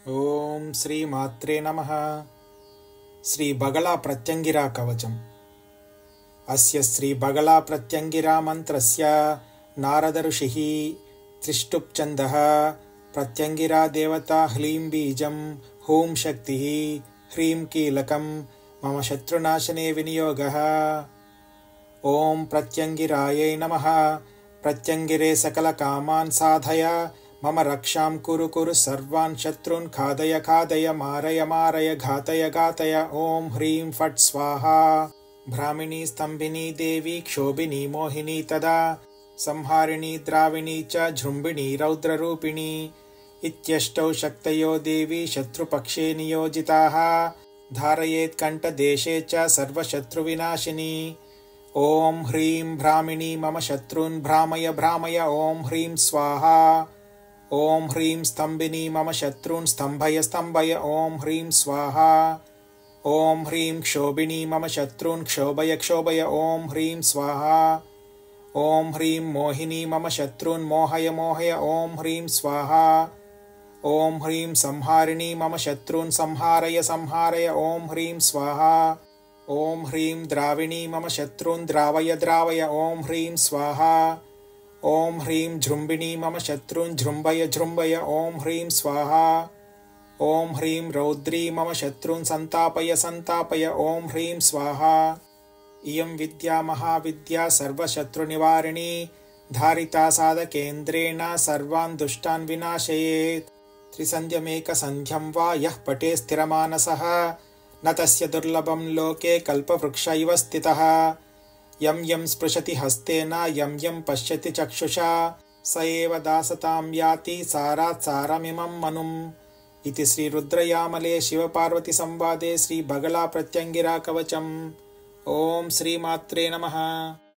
ओम श्री मात्रे नमः। श्री बगला प्रत्यंगिरा कवचम्। अस्य श्री बगला प्रत्यंगिरा मंत्रस्य नारद ऋषिः त्रिष्टुप् प्रत्यंगिरा देवता ह्लीं बीजं हूं शक्तिः ह्रीं कीलकं मम शत्रुनाशने विनियोगः। ओम प्रत्यंगिरायै नमः। प्रत्यंगिरे सकल कामान् साधय मम रक्षां कुरु कुरु सर्वान् शत्रून् खादय खादय मारय मारय घातय घातय। ओम ह्रीं फट् स्वाहा। भ्रामिणी स्तंभिनी देवी क्षोभिनी मोहिनी तदा संहारिणी द्राविणी च झृम्बिणी रौद्ररूपिणी इत्यष्टौ शक्तयो देवी शत्रुपक्षे नियोजिताः। धारयेत् कण्ठदेशे च सर्वशत्रुविनाशिनी। ओम ह्रीं भ्रामिणी मम शत्रून् भ्रामय भ्रामय। ओम ह्रीं स्वाहा। ओम ह्रीं स्तंभिनी मम शत्रून् स्तंभय स्तंभय। ओम ह्रीं स्वाहा। ओम ह्रीं क्षोभिनी मम शत्रून् क्षोभय क्षोभय। ओम ह्रीं स्वाहा। ओम ह्रीं मोहिनी मम शत्रून् मोहय मोहय। ओम ह्रीं स्वाहा। ओम ह्रीं संहारिणी मम शत्रून् संहारय संहारय। ओम ह्रीं स्वाहा। ओम ह्रीं द्राविणी मम शत्रून् द्रावय द्रावय। ओम ह्रीं स्वाहा। ओम ह्रीं झृम्बिणी मम शत्रून् झृम्बय झृम्बय। ओम ह्रीं स्वाहा। ओम ह्रीं रौद्री मम शत्रून् संतापय संतापय। ओम ह्रीं स्वाहा। इयं विद्या महाविद्या सर्वशत्रुनिवारिणी धारिता साधकेन्द्रेण सर्वान् दुष्टान् विनाशयेत्। त्रिसन्ध्यमेकसन्ध्यं वा यः पठेत् स्थिरमानसः न तस्य दुर्लभं लोके कल्पवृक्ष इव स्थितः। यं यं स्पृशति हस्तेन यं यं पश्यति चक्षुषा स एव दासतां याति सारात् सारमिमं मनुम्। इति श्री रुद्रयामले शिवपार्वती संवादे श्री बगला प्रत्यंगिरा कवचम्। ओम श्री मात्रे नमः।